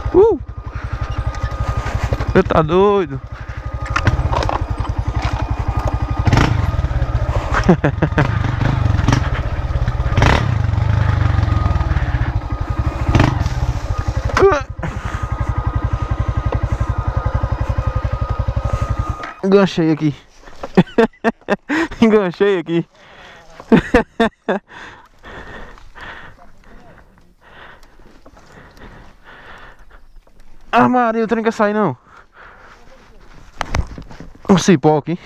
Você tá doido? Enganchei aqui. Enganchei aqui. Ah, Maria, o trem quer sair não. Um cipó aqui.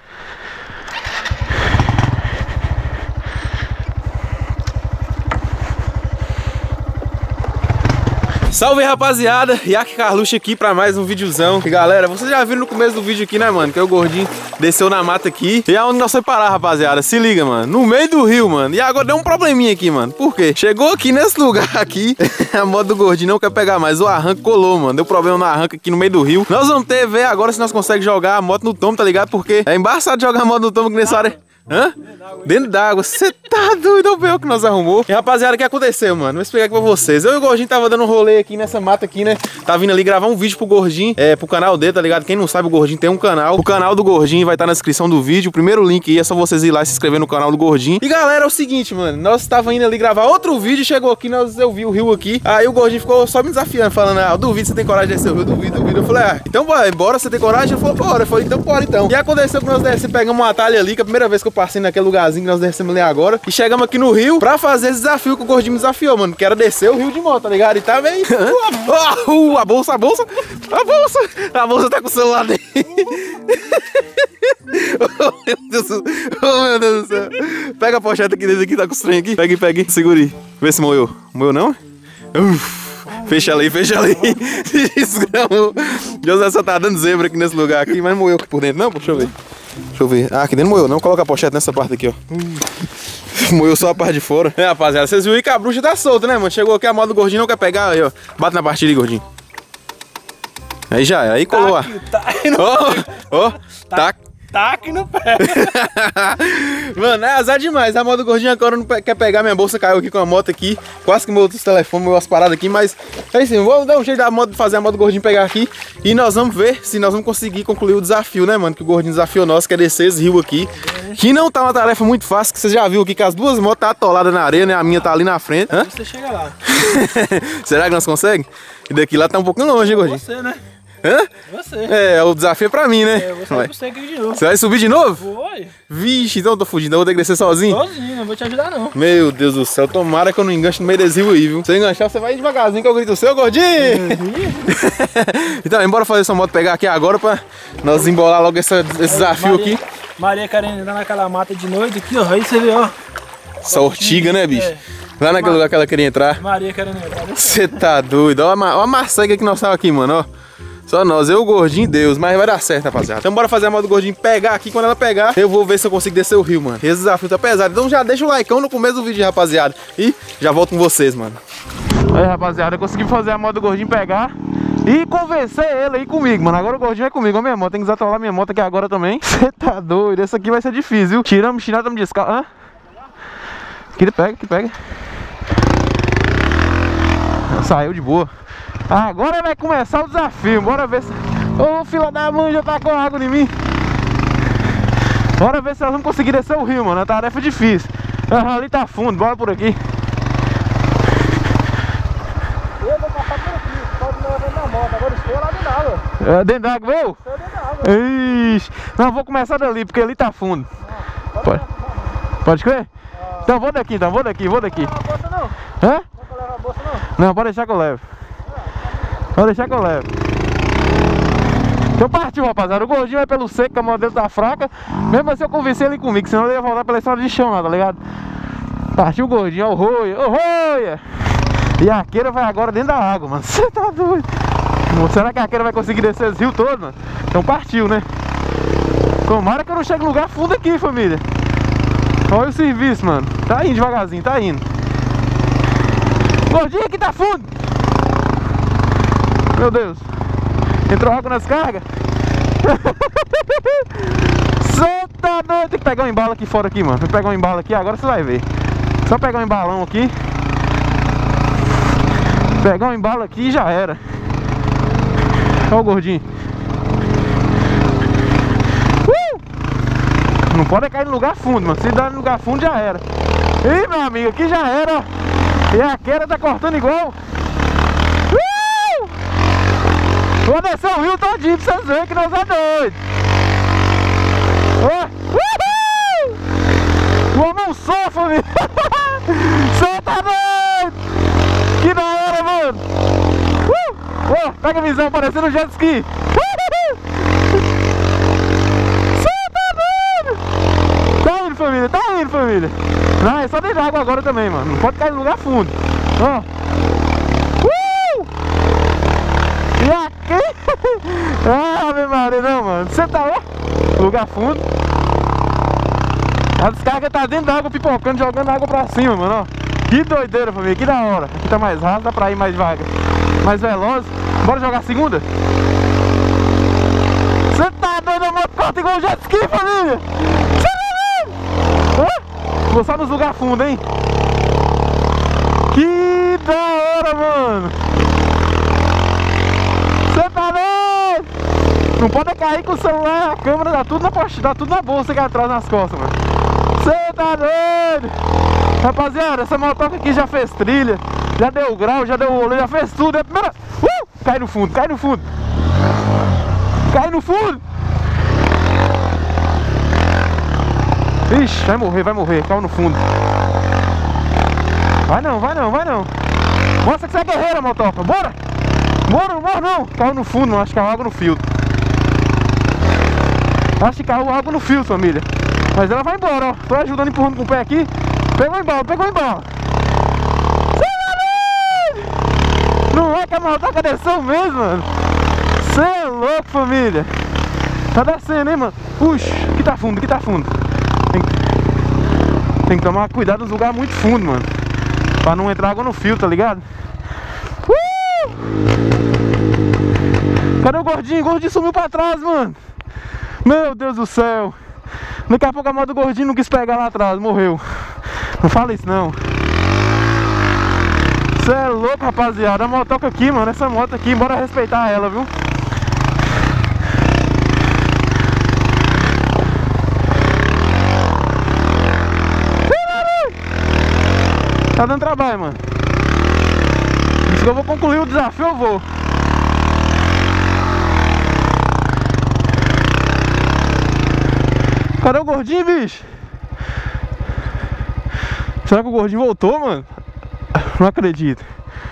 Salve, rapaziada, Iac Carluxo aqui pra mais um videozão. E galera, vocês já viram no começo do vídeo aqui, né, mano, que o gordinho desceu na mata aqui. E aonde nós foi parar, rapaziada? Se liga, mano, no meio do rio, mano. E agora deu um probleminha aqui, mano. Por quê? Chegou aqui nesse lugar aqui, a moto do gordinho não quer pegar mais. O arranque colou, mano. Deu problema no arranque aqui no meio do rio. Nós vamos ter ver agora se nós conseguimos jogar a moto no tombo, tá ligado? Porque é embaçado jogar a moto no tombo aqui nessa área. Hã? Dentro d'água. Você tá doido? Olha o que nós arrumou. E rapaziada, o que aconteceu, mano? Vou explicar aqui pra vocês. Eu e o gordinho tava dando um rolê aqui nessa mata aqui, né? Tá vindo ali gravar um vídeo pro gordinho, pro canal dele, tá ligado? Quem não sabe, o gordinho tem um canal. O canal do gordinho vai estar na descrição do vídeo. O primeiro link aí é só vocês ir lá e se inscrever no canal do gordinho. E galera, é o seguinte, mano, nós tava indo ali gravar outro vídeo, chegou aqui, eu vi o rio aqui. Aí o gordinho ficou só me desafiando, falando: ah, eu duvido você tem coragem de descer o rio, duvido. Eu falei: ah, então bora, você tem coragem? Ele falou: bora. Eu falei: então bora então. E aconteceu que nós descemos, pegamos um atalho ali, que é a primeira vez que eu passei naquele lugarzinho que nós descemos ali agora. E chegamos aqui no rio pra fazer esse desafio que o gordinho me desafiou, mano, que era descer o rio de moto, tá ligado? E tá meio... a bolsa tá com o celular dele. Oh, meu Deus do céu. Pega a pochete aqui dentro, aqui, tá com os trem aqui. Pega aí, segura aí. Vê se moeu. Moeu não? Fecha ali. Desgramou. José só tá dando zebra aqui nesse lugar aqui, mas moeu aqui por dentro. Não, deixa eu ver. Ah, aqui dentro moeu não. Coloca a pochete nessa parte aqui, ó. Moeu só a parte de fora. É, rapaziada, vocês viram aí que a bruxa tá solta, né, mano? Chegou aqui, a moto do gordinho não quer pegar, aí, ó. Bate na partida aí, gordinho. Aí já é, aí colou. Tá aqui no pé. Mano, é azar demais. A moto do gordinho agora não quer pegar. Minha bolsa caiu aqui com a moto aqui. Quase que meu outro telefone, meu as paradas aqui. Mas é isso, vou dar um jeito da moto, fazer a moto do gordinho pegar aqui. E nós vamos ver se nós vamos conseguir concluir o desafio, né, mano? Que o gordinho desafiou nós, que é descer esse rio aqui. Que não tá uma tarefa muito fácil, que você já viu aqui que as duas motos tá atoladas na areia, né? A minha tá ali na frente. Hã? Você chega lá. Será que nós conseguimos? E daqui lá tá um pouquinho longe, hein, gordinho? Você, né? Hã? Você. É, o desafio é pra mim, né? Eu vou sair com você aqui de novo. Você vai subir de novo? Foi. Vixe, então eu tô fugindo, eu vou ter que descer sozinho? Sozinho, não vou te ajudar não. Meu Deus do céu, tomara que eu não enganche no meio desse rio aí, viu? Se eu enganchar, você vai devagarzinho que eu grito: seu gordinho! Então, bora fazer essa moto pegar aqui agora pra nós embolar logo esse desafio aqui. Maria querendo entrar naquela mata de noite aqui, ó. Aí você vê, ó. Essa ortiga, né, bicho? É. Lá naquele lugar que ela queria entrar. Maria querendo entrar. Você tá doido? Ó a marcega que nós estamos aqui, mano, ó. Só nós, eu, o gordinho e Deus, mas vai dar certo, rapaziada. Então bora fazer a moto do gordinho pegar aqui. Quando ela pegar, eu vou ver se eu consigo descer o rio, mano. Esse desafio tá pesado. Então já deixa o likeão no começo do vídeo, rapaziada. E já volto com vocês, mano. Aí, rapaziada, eu consegui fazer a moto do gordinho pegar e convencer ele aí comigo, mano. Agora o gordinho é comigo, ó, minha moto. Tem que desatolar minha moto aqui agora também. Você tá doido? Esse aqui vai ser difícil, viu? Tiramos o chinelo, estamos descalço. Hã? Aqui pega. Saiu de boa. Agora vai começar o desafio. Bora ver se... Ô, fila da mãe, já tá com água em mim. Bora ver se nós vamos conseguir descer o rio, mano. A tarefa é difícil. Ali tá fundo, bora por aqui. Eu vou passar por aqui. Pode levar na moto. Agora estou lá dentro d'água. É dentro d'água, viu? Estou dentro d'água. Ixi. Não, vou começar dali, porque ali tá fundo. Pode crer? Então vou daqui. Não leva a bolsa não. Hã? Não leva a bolsa não. Não, pode deixar que eu levo. Então partiu, rapaziada. O gordinho vai pelo seco, que a moto dele tá fraca. Mesmo assim eu convenci ele comigo, senão ele ia voltar pela estrada de chão lá, tá ligado? Partiu o gordinho, ó o roia. E a Arqueira vai agora dentro da água, mano. Você tá doido? Será que a Arqueira vai conseguir descer esse rio todo, mano? Então partiu, né? Tomara que eu não chegue em lugar fundo aqui, família. Olha o serviço, mano. Tá indo devagarzinho, tá indo. Gordinho aqui tá fundo. Meu Deus. Entrou água nas cargas. Você tá doido. Tem que pegar um embalo aqui fora aqui, mano. Vou pegar um embalo aqui, agora você vai ver. Só pegar um embalão aqui. Pegar um embalo aqui e já era. Olha o gordinho. Não pode cair no lugar fundo, mano. Se dar no lugar fundo já era. Ih, meu amigo, aqui já era, ó. E a queda tá cortando igual. Vou descer o rio todinho pra vocês verem que nós é doido. O homem não sofre, família. Você tá doido. Que da hora, mano. Pega a visão, parecendo um jet ski. Tá indo, família, tá indo, família. Não, é só dentro da água agora também, mano. Não pode cair no lugar fundo. Ó. E aqui? Ah, meu marido, não, mano. Você tá, ó, lugar fundo. A descarga tá dentro da água, pipocando, jogando água pra cima, mano, ó. Que doideira, família, que da hora. Aqui tá mais raso, dá pra ir mais devagar, mais veloz. Bora jogar a segunda? Você tá doido, a moto corta igual um jet ski, família. Vou só nos lugares fundos, hein? Que da hora, mano! Você tá doido? Não pode cair com o celular, a câmera, dá tudo na bolsa aqui atrás, nas costas, mano. Você tá doido? Rapaziada, essa motoca aqui já fez trilha, já deu grau, já deu rolê, já fez tudo. É a primeira... Cai no fundo, cai no fundo! Cai no fundo! Ixi, vai morrer, caiu no fundo. Vai não, vai não, vai não. Mostra que você é guerreira, motoca, bora! Bora, não morre não. Caiu no fundo, acho que caiu água no filtro. Acho que caiu água no filtro, família. Mas ela vai embora, ó. Tô ajudando, empurrando com o pé aqui. Pegou embora, pegou embora. Não é que a motoca desceu mesmo, mano. Cê é louco, família. Tá descendo, hein, mano. Puxa, aqui tá fundo, aqui tá fundo. Tem que tomar cuidado nos lugares muito fundos, mano. Pra não entrar água no fio, tá ligado? Cadê o gordinho? O gordinho sumiu pra trás, mano. Meu Deus do céu. Daqui a pouco a moto do gordinho não quis pegar lá atrás, morreu. Não fala isso não. Você é louco, rapaziada. A motoca aqui, mano. Essa moto aqui, bora respeitar ela, viu? Tá dando trabalho, mano. Se eu vou concluir o desafio, eu vou. Cadê o gordinho, bicho? Será que o gordinho voltou, mano? Não acredito.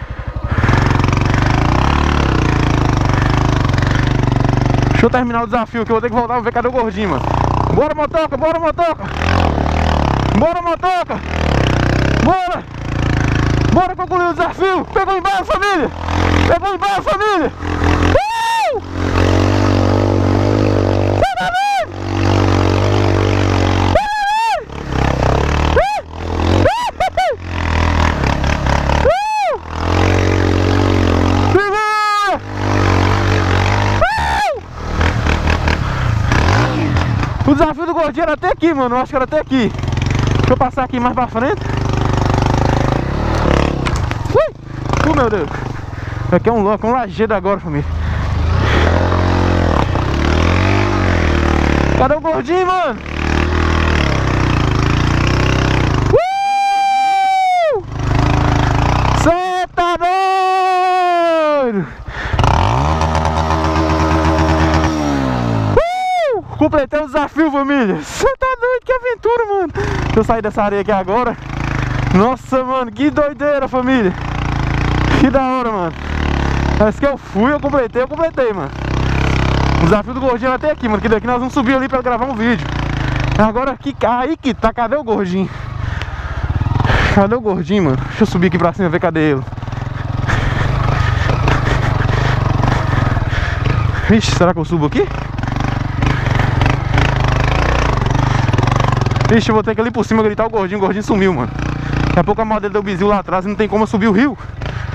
Deixa eu terminar o desafio que eu vou ter que voltar pra ver cadê o gordinho, mano. Bora, motoca, bora, motoca. Bora, motoca. Bora! Bora concluir o desafio! Pegou embaixo, família! Pegou embaixo, família! O desafio do gordinho era até aqui, mano. Eu acho que era até aqui. Deixa eu passar aqui mais pra frente. Meu Deus. Aqui é um lajedo agora, família. Cadê o gordinho, mano? Cê tá doido! Completei o desafio, família. Cê tá doido, que aventura, mano. Deixa eu sair dessa areia aqui agora. Nossa, mano, que doideira, família. Que da hora, mano. Parece que eu completei, mano. O desafio do gordinho era até aqui, mano. Que daqui nós vamos subir ali pra gravar um vídeo. Agora aqui, aí que tá, cadê o gordinho? Cadê o gordinho, mano? Deixa eu subir aqui pra cima ver cadê ele. Vixe, será que eu subo aqui? Vixe, eu vou ter que ir ali por cima gritar o gordinho sumiu, mano. Daqui a pouco a moto dele deu bizil lá atrás e não tem como eu subir o rio.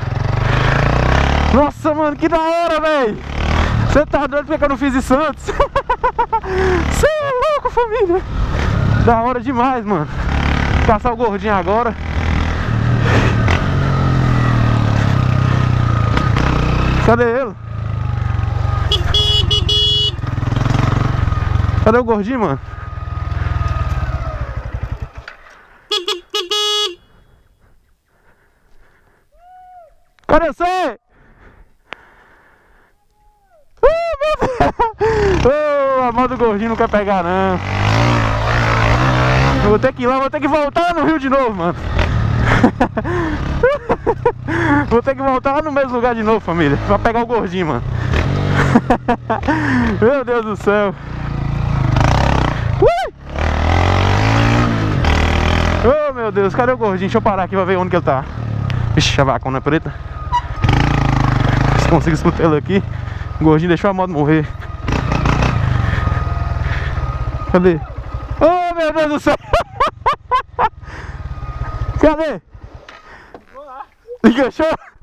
Nossa, mano, que da hora, velho. Você tá doido porque eu não fiz isso antes? Você é louco, família. Da hora demais, mano. Caçar o gordinho agora. Cadê ele? Cadê o gordinho, mano? Cadê você? Meu Deus! A mão do gordinho não quer pegar, não. Eu vou ter que ir lá, vou ter que voltar no rio de novo, mano. Vou ter que voltar lá no mesmo lugar de novo, família, pra pegar o gordinho, mano. Meu Deus do céu. Oh, meu Deus, cadê o gordinho? Deixa eu parar aqui pra ver onde que ele tá. Ixi, a vacona preta. Se consigo escutar ele aqui. O gordinho deixou a moto morrer. Cadê? Oh, meu Deus do céu. Cadê? Enganchou?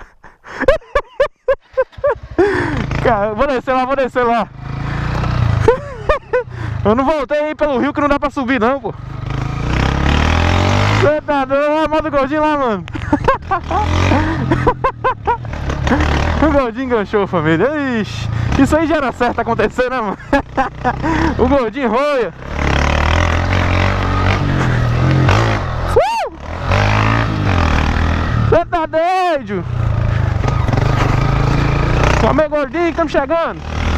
Cara, vou descer lá. Eu não voltei aí pelo rio que não dá pra subir não, pô. Você tá doido? Olha a moto do gordinho lá, mano. O gordinho enganchou, família. Ixi, isso aí já era certo acontecer, né, mano? O gordinho roia. Você tá doido? Calma aí, gordinho, que estamos chegando.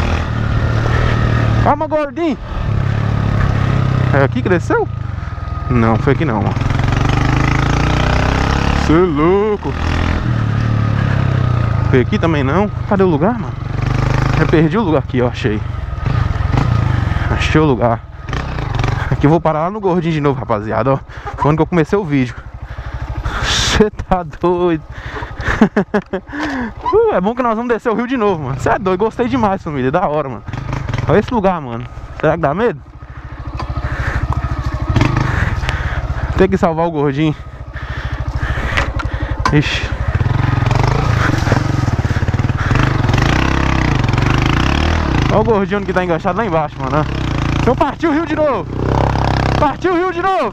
Calma, gordinho. É aqui que desceu? Não, foi aqui não, mano. Você é louco. Foi aqui também não? Cadê o lugar, mano? Eu perdi o lugar aqui, ó, achei. Achei o lugar. Aqui eu vou parar lá no gordinho de novo, rapaziada, ó. Foi onde que eu comecei o vídeo. Você tá doido. É bom que nós vamos descer o rio de novo, mano. Você é doido, gostei demais, família, da hora, mano. Olha esse lugar, mano. Será que dá medo? Tem que salvar o gordinho. Ixi. Olha o gordinho que tá enganchado lá embaixo, mano. Então partiu o rio de novo. Partiu o rio de novo.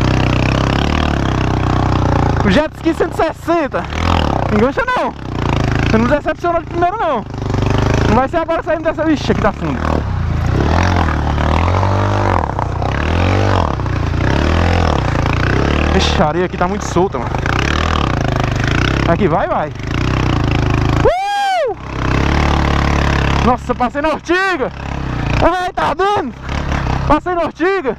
O jet ski 160. Engancha não. Você não decepcionou de primeiro não. Não vai ser agora saindo dessa. Ixi, aqui tá fundo. Ixi, a areia aqui tá muito solta, mano. Aqui, vai. Nossa, passei na ortiga. Ai, tá dando. Passei na ortiga.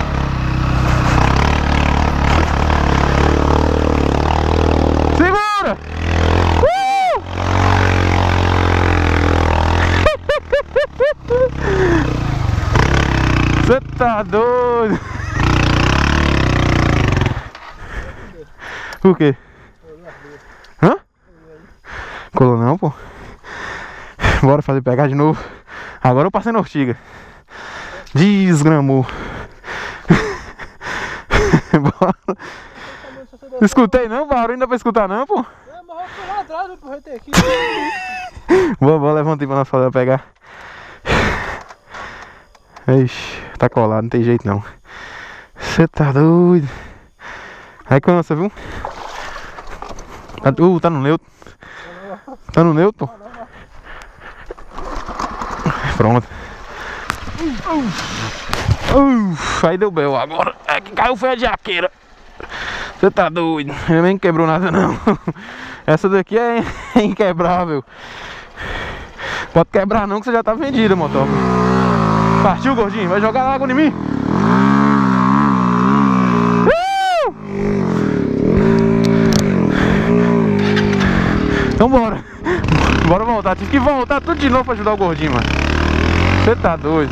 Segura. Você tá doido. O quê? Hã? Colou não, pô. Bora pegar de novo. Agora eu passei na ortiga. Desgramou. Bora. Escutei não, barulho, ainda pra escutar não, pô. Mas eu fui lá atrás, eu aproveitei aqui. Boa, levantei pra nós fazer pegar. Ixi, tá colado, não tem jeito não. Você tá doido. Aí cansa, viu? Tá no neutro. Tá no neutro, pô. Pronto. Aí deu bel agora. É que caiu foi a jaqueira. Você tá doido. Ele nem quebrou nada não. Essa daqui é inquebrável. Pode quebrar não que você já tá vendida, motor. Partiu, gordinho. Vai jogar água em mim. Então bora. Bora voltar. Tive que voltar tudo de novo pra ajudar o gordinho, mano. Você tá doido.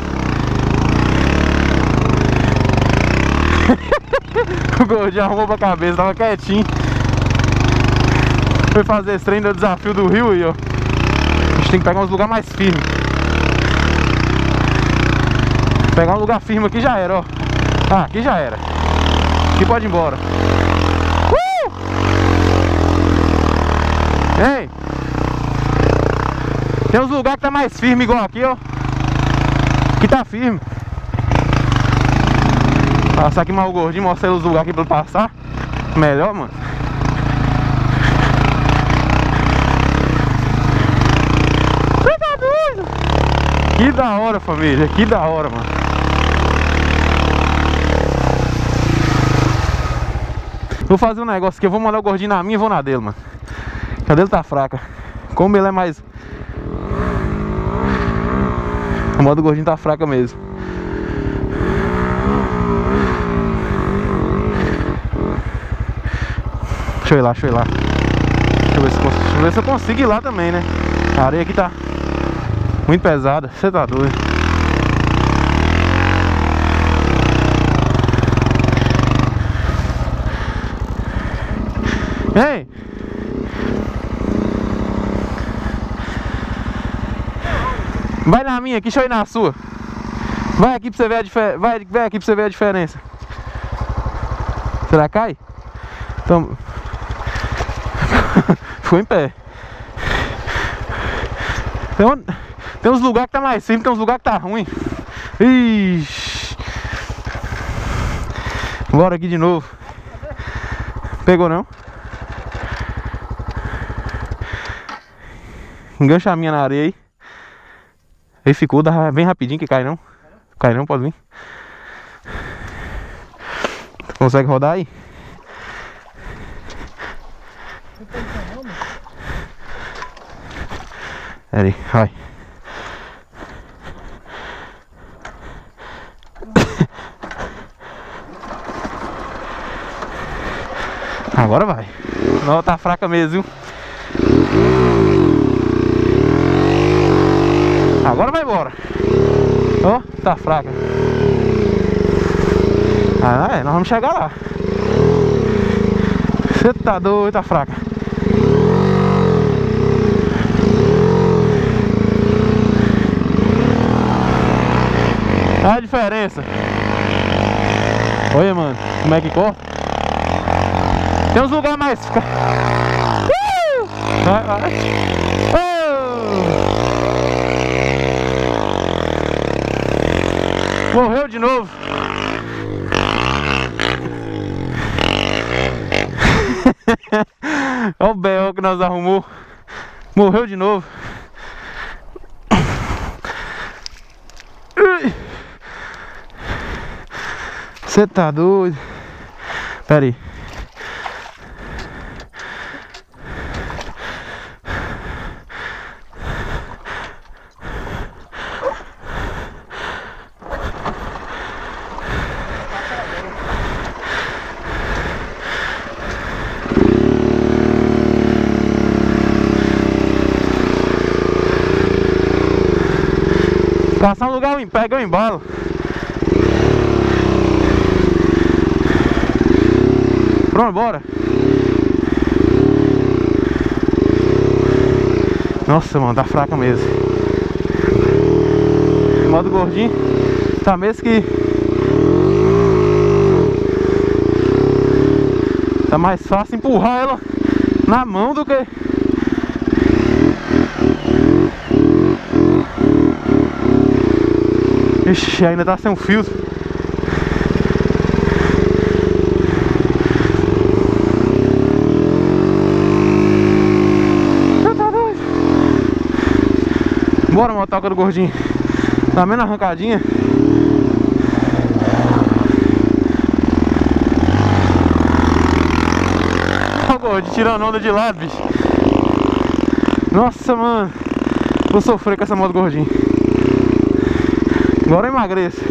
O gordinho arrumou pra cabeça, tava quietinho. Foi fazer esse trem do desafio do rio aí, ó. A gente tem que pegar uns lugares mais firmes. Pegar um lugar firme aqui já era, ó. Ah, aqui já era. Aqui pode ir embora. Ei! Tem uns lugares que tá mais firme igual aqui, ó. Aqui tá firme. Passar aqui mais o gordinho, mostrar os lugares aqui pra ele passar. Melhor, mano. Você tá doido? Que da hora, família. Que da hora, mano. Vou fazer um negócio aqui, eu vou mandar o gordinho na minha e vou na dele, mano. A dele tá fraca. Como ele é mais... A moto do gordinho tá fraca mesmo. Deixa eu ir lá, deixa eu ir lá. Deixa eu ver se eu consigo ir lá também, né? A areia aqui tá muito pesada, você tá doido. Ei! Vai na minha aqui, deixa eu ir na sua. Vai aqui pra você ver a diferença. Vai aqui pra você ver a diferença. Será que cai? Então... Ficou em pé. Tem uns lugares que tá mais simples, tem uns lugares que tá ruim. Ixi. Bora aqui de novo. Pegou não? Engancha a minha na areia aí. Aí ficou, dá bem rapidinho que cai não. Cai não, pode vir. Tu consegue rodar aí? Pera aí, vai. Agora vai. Não, tá fraca mesmo, viu? Agora vai embora. Ó, tá fraca. Ah, nós vamos chegar lá. Você tá doido, tá fraca. Olha a diferença. Olha, mano, como é que corre. Tem uns lugares mais... Vai, vai. Morreu de novo. Olha o B.O. que nós arrumou. Morreu de novo. Você tá doido? Pera aí. Passar um lugar, pega o embalo. Pronto, bora. Nossa, mano, tá fraca mesmo. O modo gordinho tá mesmo que... Tá mais fácil empurrar ela na mão do que... Ixi, ainda tá sem um filtro. Bora, motoca do gordinho. Tá menos arrancadinha. Ó o gordinho tirando onda de lado, bicho. Nossa, mano. Vou sofrer com essa moto gordinho. Agora eu emagreço.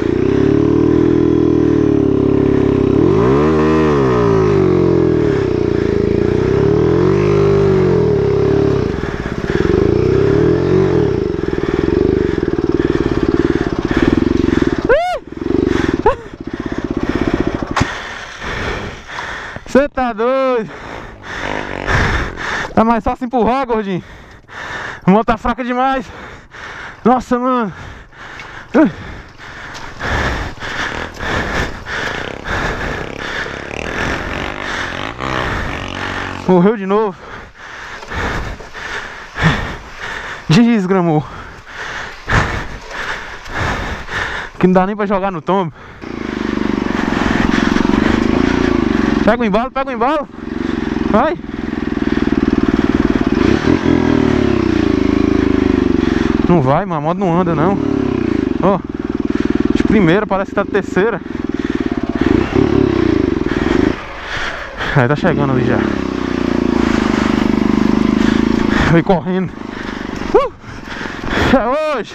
Você tá doido? Tá mais fácil empurrar, gordinho. A moto tá fraca demais. Nossa, mano. Morreu de novo. Desgramou. Que não dá nem pra jogar no tombo. Pega o embalo, pega o embalo. Vai. Não vai, mano, a moto não anda não. Ó, de primeira, parece que tá de terceira. Aí tá chegando ali já. Foi correndo. É hoje.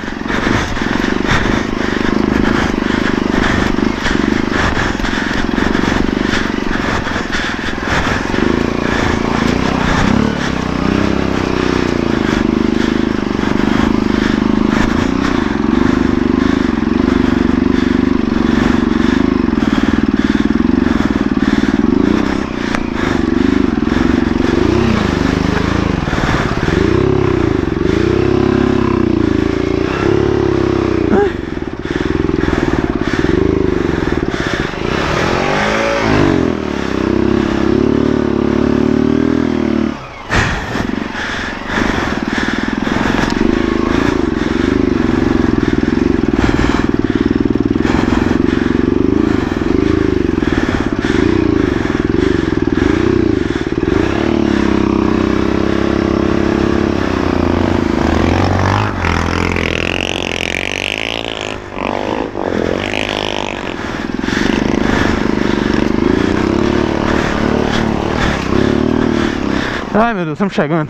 Ai meu Deus, estamos chegando.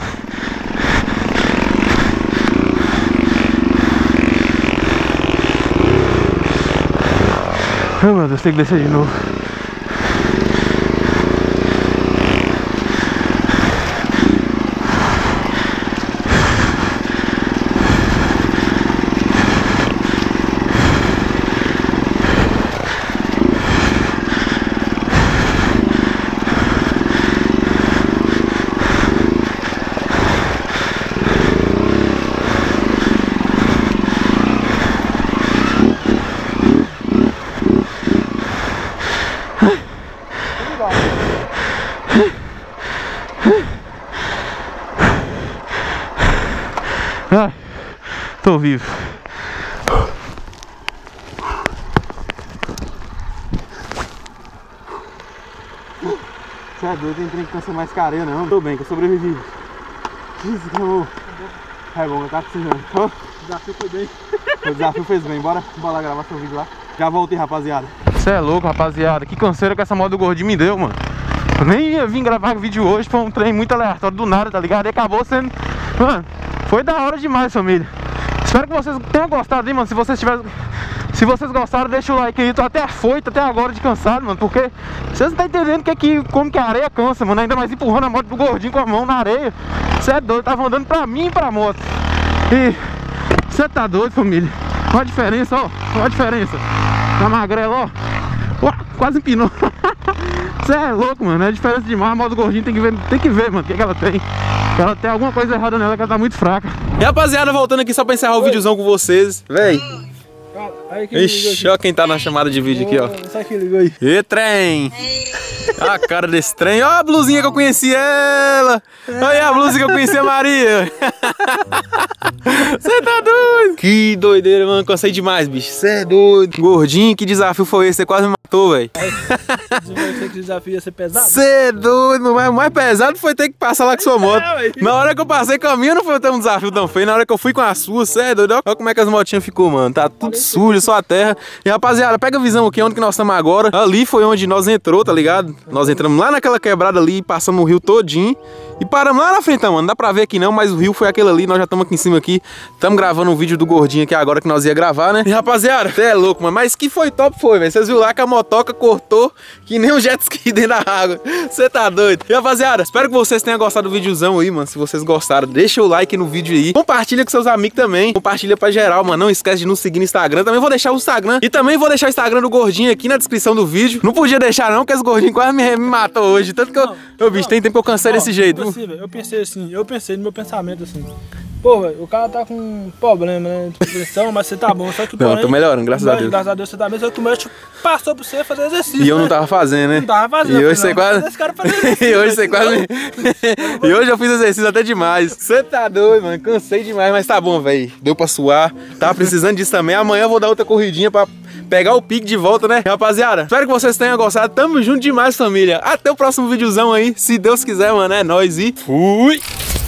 Ai meu Deus, tem que descer de novo. Ai, tô vivo. Você é doido, tem trem que cansa mais careia não. Tô bem, que eu sobrevivi. Isso, amor. É bom, eu tava precisando. Oh. O desafio foi bem. O desafio fez bem, bora lá gravar seu vídeo lá. Já voltei, rapaziada. Você é louco, rapaziada. Que canseira que essa moto do gordinho me deu, mano. Eu nem ia vir gravar vídeo hoje, foi um trem muito aleatório do nada, tá ligado? E acabou sendo... Mano, foi da hora demais, família. Espero que vocês tenham gostado aí, mano. Se vocês gostaram, deixa o like aí. Tô até afoito, até agora de cansado, mano. Porque vocês não estão entendendo como que a areia cansa, mano. Ainda mais empurrando a moto do gordinho com a mão na areia. Você é doido, tava andando pra mim e pra moto. E você tá doido, família. Olha a diferença, ó. Olha a diferença. Na magrela, ó. Quase empinou. Você é louco, mano. É diferença demais. A moto do gordinho tem que ver, mano. O que ela tem. Ela tem alguma coisa errada nela, que ela tá muito fraca. E rapaziada, voltando aqui só pra encerrar o videozão com vocês. Véi. Ixi, ó quem tá na chamada de vídeo aqui, ó. Sai que ligou aí. E trem. A cara desse trem. Ó a blusinha que eu conheci ela. Olha a blusa que eu conheci a Maria. Você tá doido? Que doideira, mano. Cansei demais, bicho. Você é doido. Gordinho, que desafio foi esse? Você quase me matou, velho. Você que desafio ia ser pesado? Você é doido, mas o mais pesado foi ter que passar lá com sua moto. Na hora que eu passei com a minha, não foi ter um desafio tão feio. Na hora que eu fui com a sua, você é doido. Olha como é que as motinhas ficou, mano. Tá tudo sujo, só a terra. E rapaziada, pega a visão aqui onde que nós estamos agora. Ali foi onde nós entrou, tá ligado? Nós entramos lá naquela quebrada ali, passamos o rio todinho e paramos lá na frente, mano. Não dá pra ver aqui não, mas o rio foi aquele ali. Nós já estamos aqui em cima aqui. Estamos gravando um vídeo do gordinho aqui agora que nós ia gravar, né? E rapaziada, você é louco, mano. Mas que foi top foi, velho. Vocês viram lá que a motoca cortou que nem um jet ski dentro da água. Você tá doido? E rapaziada, espero que vocês tenham gostado do videozão aí, mano. Se vocês gostaram, deixa o like no vídeo aí. Compartilha com seus amigos também. Compartilha pra geral, mano. Não esquece de nos seguir no Instagram. Também vou deixar o Instagram. E também vou deixar o Instagram do gordinho aqui na descrição do vídeo. Não podia deixar não, porque esse gordinho quase me matou hoje. Tanto que eu bicho, tem tempo que eu cansei desse jeito. Assim, eu pensei no meu pensamento assim. Pô, velho, o cara tá com um problema, né? De pressão, mas você tá bom. Só que, não, tô melhorando, graças a Deus. Graças a Deus você tá bem, só que o médico passou pra você fazer exercício. E eu não tava fazendo, né? Não tava fazendo. E hoje você quase... E hoje você quase... E hoje eu fiz exercício até demais. Você tá doido, mano. Cansei demais, mas tá bom, velho. Deu pra suar. Tava precisando disso também. Amanhã eu vou dar outra corridinha pra pegar o pique de volta, né? Rapaziada, espero que vocês tenham gostado. Tamo junto demais, família. Até o próximo videozão aí. Se Deus quiser, mano. É nóis e fui!